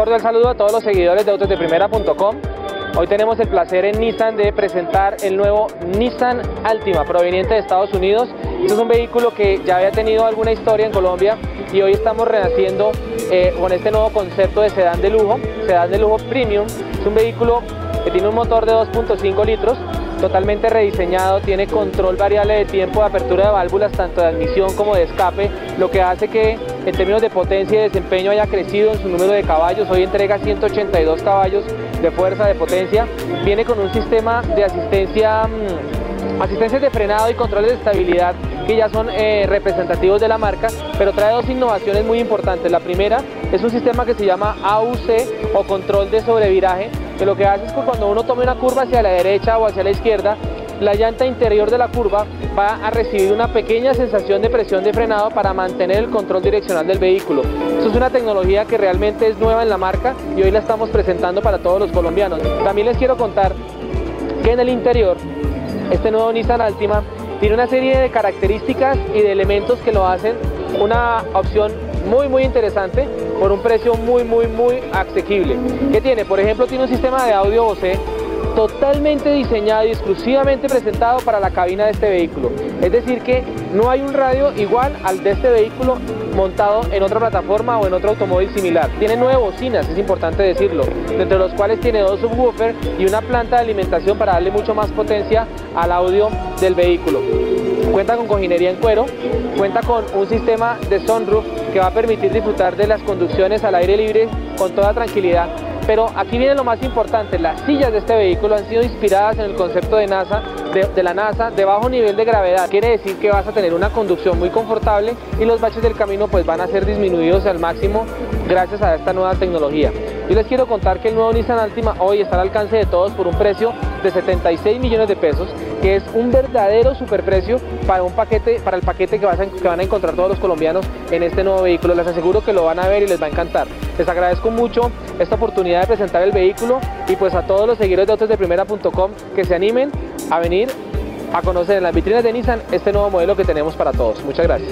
cordial saludo a todos los seguidores de autosdeprimera.com. Hoy tenemos el placer en Nissan de presentar el nuevo Nissan Altima, proveniente de Estados Unidos. Este es un vehículo que ya había tenido alguna historia en Colombia y hoy estamos renaciendo con este nuevo concepto de sedán de lujo premium. Es un vehículo que tiene un motor de 2.5 litros, totalmente rediseñado, tiene control variable de tiempo de apertura de válvulas, tanto de admisión como de escape, lo que hace que en términos de potencia y desempeño haya crecido en su número de caballos. Hoy entrega 182 caballos de fuerza, de potencia. Viene con un sistema de asistencias de frenado y controles de estabilidad que ya son representativos de la marca, pero trae dos innovaciones muy importantes. La primera es un sistema que se llama AUC o control de sobreviraje, que lo que hace es que cuando uno tome una curva hacia la derecha o hacia la izquierda, la llanta interior de la curva va a recibir una pequeña sensación de presión de frenado para mantener el control direccional del vehículo. Esto es una tecnología que realmente es nueva en la marca y hoy la estamos presentando para todos los colombianos. También les quiero contar que en el interior, este nuevo Nissan Altima tiene una serie de características y de elementos que lo hacen una opción muy interesante por un precio muy asequible. ¿Qué tiene? Por ejemplo, tiene un sistema de audio Bose totalmente diseñado y exclusivamente presentado para la cabina de este vehículo. Es decir que no hay un radio igual al de este vehículo montado en otra plataforma o en otro automóvil similar. Tiene 9 bocinas, es importante decirlo, entre los cuales tiene 2 subwoofers y una planta de alimentación para darle mucho más potencia al audio del vehículo. Cuenta con cojinería en cuero, cuenta con un sistema de sunroof que va a permitir disfrutar de las conducciones al aire libre con toda tranquilidad. Pero aquí viene lo más importante: las sillas de este vehículo han sido inspiradas en el concepto de la NASA de bajo nivel de gravedad. Quiere decir que vas a tener una conducción muy confortable y los baches del camino pues van a ser disminuidos al máximo gracias a esta nueva tecnología. Yo les quiero contar que el nuevo Nissan Altima hoy está al alcance de todos por un precio de 76 millones de pesos, que es un verdadero superprecio para el paquete que van a encontrar todos los colombianos en este nuevo vehículo. Les aseguro que lo van a ver y les va a encantar. Les agradezco mucho esta oportunidad de presentar el vehículo y pues a todos los seguidores de autosdeprimera.com que se animen a venir a conocer en las vitrinas de Nissan este nuevo modelo que tenemos para todos. Muchas gracias.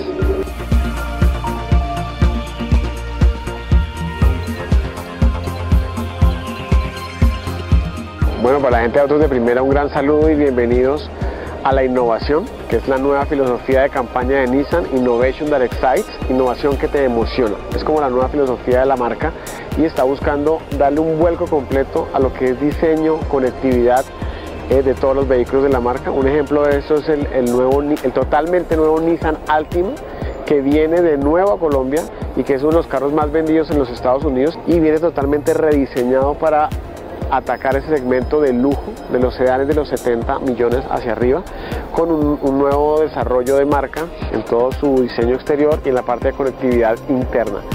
Bueno, para la gente de Autos de Primera, un gran saludo y bienvenidos a la innovación, que es la nueva filosofía de campaña de Nissan, Innovation That Excites, innovación que te emociona. Es como la nueva filosofía de la marca y está buscando darle un vuelco completo a lo que es diseño, conectividad de todos los vehículos de la marca. Un ejemplo de eso es el totalmente nuevo Nissan Altima, que viene de nuevo a Colombia y que es uno de los carros más vendidos en los Estados Unidos y viene totalmente rediseñado para atacar ese segmento de lujo de los sedanes de los 70 millones hacia arriba, con un nuevo desarrollo de marca en todo su diseño exterior y en la parte de conectividad interna.